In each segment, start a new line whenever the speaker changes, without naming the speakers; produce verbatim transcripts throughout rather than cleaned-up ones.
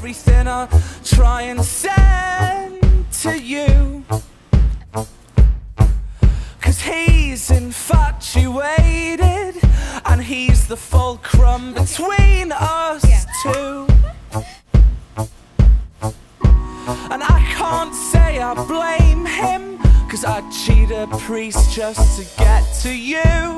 everything I try and send to you. Cause he's infatuated, and he's the fulcrum between us two. And I can't say I blame him, cause I'd cheat a priest just to get to you.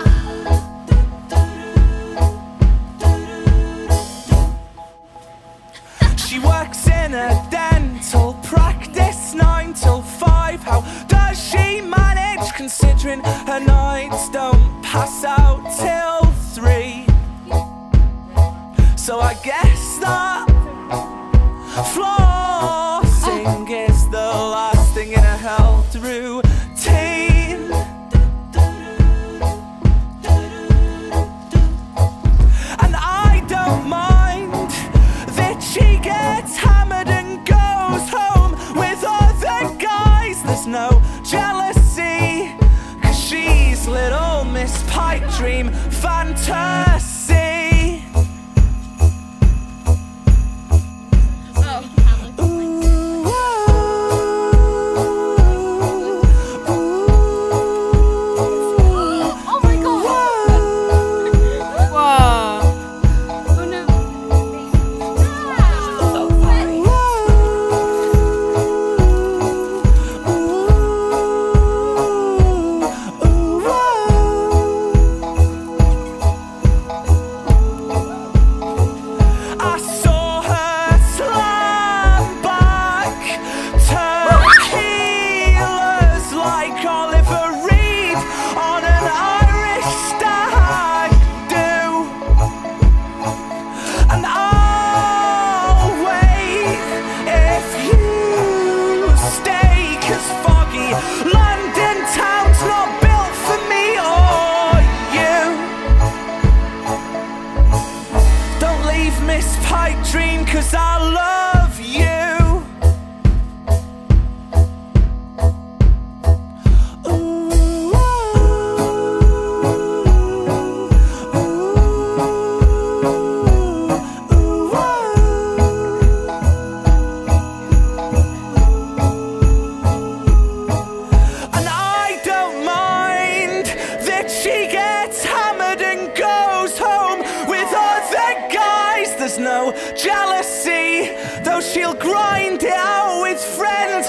She works in a dental practice, nine till five. How does she manage, considering her nights don't pass out till three? So I guess that flossing is the last thing in a health routine. And I don't mind that she gets hammered and goes home with other guys. There's no jealousy, cause she's little Miss Pipedream fantasy. Miss Pipedream, cause I love you. Ooh, ooh, ooh, and I don't mind that she gets hammered and goes home with other guys. There's no jealousy, though she'll grind it out with friends.